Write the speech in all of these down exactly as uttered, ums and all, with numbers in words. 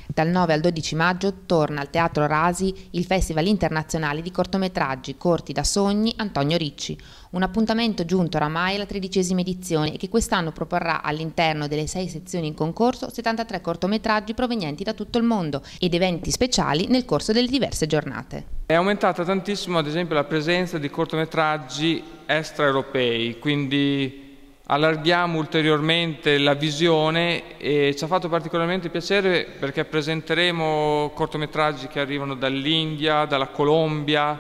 Dal nove al dodici maggio torna al Teatro Rasi il Festival Internazionale di Cortometraggi Corti da Sogni Antonio Ricci, un appuntamento giunto oramai alla tredicesima edizione e che quest'anno proporrà all'interno delle sei sezioni in concorso settantatré cortometraggi provenienti da tutto il mondo ed eventi speciali nel corso delle diverse giornate. È aumentata tantissimo ad esempio la presenza di cortometraggi extraeuropei, quindi allarghiamo ulteriormente la visione e ci ha fatto particolarmente piacere perché presenteremo cortometraggi che arrivano dall'India, dalla Colombia,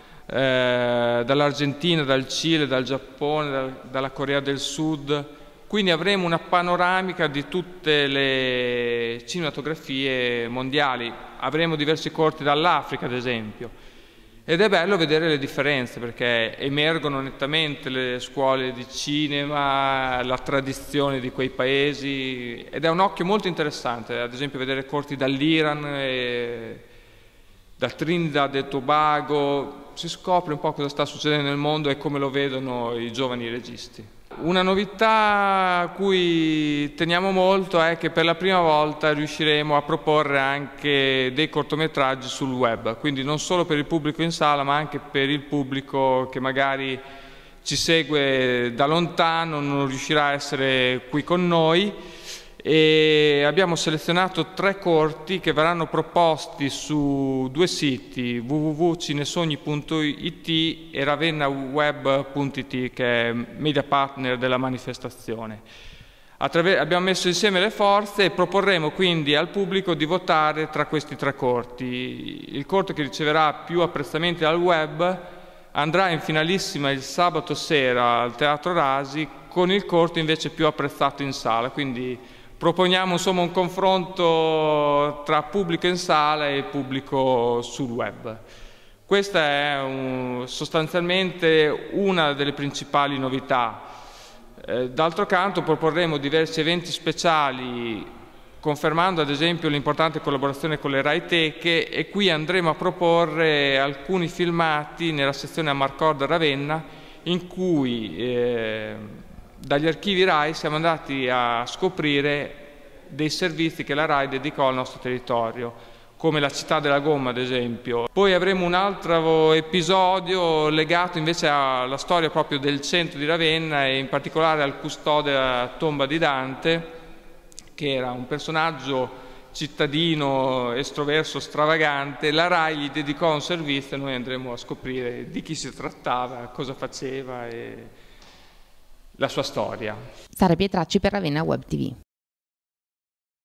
eh, dall'Argentina, dal Cile, dal Giappone, dal, dalla Corea del Sud. Quindi avremo una panoramica di tutte le cinematografie mondiali. Avremo diversi corti dall'Africa, ad esempio. Ed è bello vedere le differenze perché emergono nettamente le scuole di cinema, la tradizione di quei paesi ed è un occhio molto interessante, ad esempio vedere corti dall'Iran, e dal Trinidad e Tobago, si scopre un po' cosa sta succedendo nel mondo e come lo vedono i giovani registi. Una novità a cui teniamo molto è che per la prima volta riusciremo a proporre anche dei cortometraggi sul web, quindi non solo per il pubblico in sala ma anche per il pubblico che magari ci segue da lontano, non riuscirà a essere qui con noi. E abbiamo selezionato tre corti che verranno proposti su due siti, w w w punto cinesogni punto i t e ravennaweb punto i t, che è media partner della manifestazione. Attraver- abbiamo messo insieme le forze e proporremo quindi al pubblico di votare tra questi tre corti. Il corto che riceverà più apprezzamenti dal web andrà in finalissima il sabato sera al Teatro Rasi, con il corto invece più apprezzato in sala. Quindi proponiamo insomma un confronto tra pubblico in sala e pubblico sul web. Questa è un, sostanzialmente una delle principali novità. Eh, d'altro canto proporremo diversi eventi speciali, confermando ad esempio l'importante collaborazione con le Rai Teche, e qui andremo a proporre alcuni filmati nella sezione Amarcord Ravenna in cui eh, dagli archivi Rai siamo andati a scoprire dei servizi che la Rai dedicò al nostro territorio, come la Città della Gomma ad esempio. Poi avremo un altro episodio legato invece alla storia proprio del centro di Ravenna e in particolare al custode della tomba di Dante, che era un personaggio cittadino, estroverso, stravagante. La Rai gli dedicò un servizio e noi andremo a scoprire di chi si trattava, cosa faceva e la sua storia. Sara Pietracci per Ravenna Web T V.